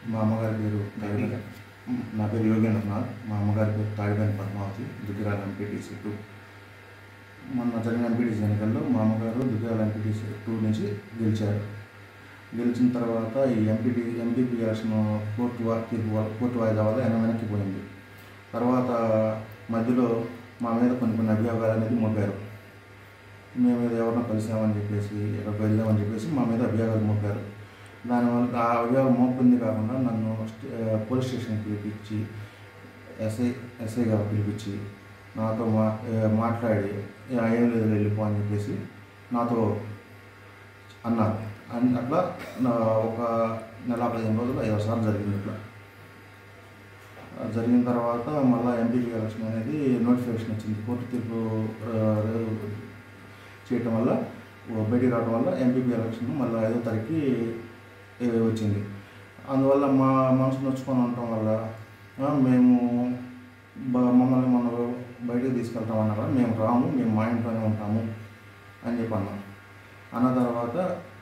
మా అమ్మగారి పేరు తాడిబెన్. నా పేరు యోగేంద్రనాథ్. మా అమ్మగారి పేరు తాడిబెన్ పద్మావతి. దుగ్గిరాల ఎంపీటీసీ 2. మొన్న జరిగిన ఎంపీటీసీ ఎన్నికల్లో మా అమ్మగారు దుగ్గిరాల ఎంపీటీసీ 2 నుంచి గెలిచారు. గెలిచిన తర్వాత ఈ ఎంపీపీ ఎలక్షన్ కోర్టు వాయిదా వల్ల వెనక్కి పోయింది. తర్వాత మధ్యలో మా మీద కొన్ని అభియోగాలు అనేది మోపారు. మేము మీద ఎవరినో కలిసామని చెప్పేసి, ఎక్కడికి వెళ్ళామని చెప్పేసి మా మీద అభియోగాలు మోపారు. దానివల్ల ఆ అభియోగం మోపింది కాకుండా నన్ను పోలీస్ స్టేషన్కి పిలిపించి ఎస్ఐ గారు పిలిపించి నాతో మాట్లాడి ఏం లేదు వెళ్ళిపో అని చెప్పేసి నాతో అన్నారు. అట్లా ఒక నెల 15 రోజులు 5 సార్లు జరిగింది. ఇట్లా జరిగిన తర్వాత మళ్ళీ ఎంపీపీ ఎలక్షన్ అనేది నోటిఫికేషన్ వచ్చింది. కోర్టు తీర్పు చేయటం వల్ల బయటికి రావడం వల్ల ఎంపీపీ ఎలక్షన్ మళ్ళీ 5వ తారీఖుకి వచ్చింది. అందువల్ల మా మనసు నొచ్చుకొని ఉండటం వల్ల మేము మమ్మల్ని బయటకు తీసుకెళ్తామన్నారు. మేము రాము, మేము మా ఇంట్లోనే ఉంటాము అని చెప్పి అన్న తర్వాత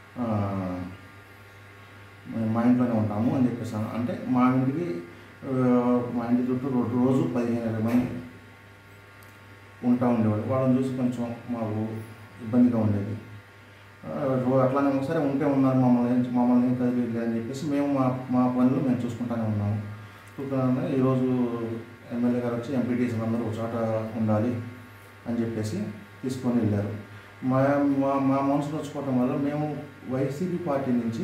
మేము మా ఇంట్లోనే ఉంటాము అని చెప్పేసాను. అంటే మా ఇంటి చుట్టూ రోజు 15-20 మంది ఉంటా ఉండేవాళ్ళు. వాళ్ళని చూసి కొంచెం మాకు ఇబ్బందిగా ఉండేది. అట్లానే సరే ఉంటే ఉన్నారు, మమ్మల్ని కదిలేదు అని చెప్పేసి మేము మా పనులు మేము చూసుకుంటూనే ఉన్నాము. ఈరోజు ఎమ్మెల్యే గారు వచ్చి ఎంపీటీసీలు అందరూ ఒక చోట ఉండాలి అని చెప్పేసి తీసుకొని వెళ్ళారు. మా మనసు నచ్చుకోవటం వల్ల మేము వైసీపీ పార్టీ నుంచి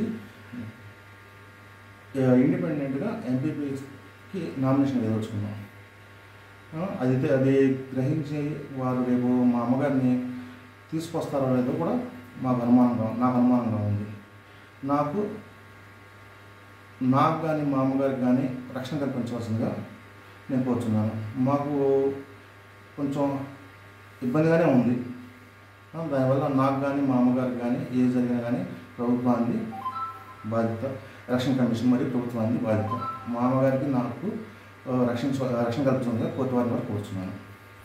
ఇండిపెండెంట్గా ఎంపీపీకి నామినేషన్ వేయవచ్చుకున్నాం. అది గ్రహించి వారు రేపు మా అమ్మగారిని తీసుకొస్తారో లేదో కూడా నాకు అనుమానంగా ఉంది. నాకు కానీ మా అమ్మగారికి కానీ రక్షణ కల్పించవలసిందిగా నేను కోరుతున్నాను. మాకు కొంచెం ఇబ్బందిగానే ఉంది. దానివల్ల నాకు కానీ మా అమ్మగారికి కానీ ఏది జరిగినా కానీ ప్రభుత్వానికి బాధ్యత, ఎలక్షన్ కమిషన్ మరియు ప్రభుత్వానికి బాధ్యత. మా అమ్మగారికి నాకు రక్షణ కల్పించవలసిందిగా కోర్టు వారిని కోరుతున్నాను.